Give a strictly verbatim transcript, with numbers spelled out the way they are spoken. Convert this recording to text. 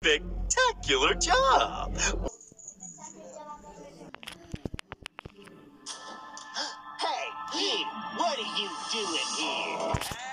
spectacular job. Hey, you! What are you doing here?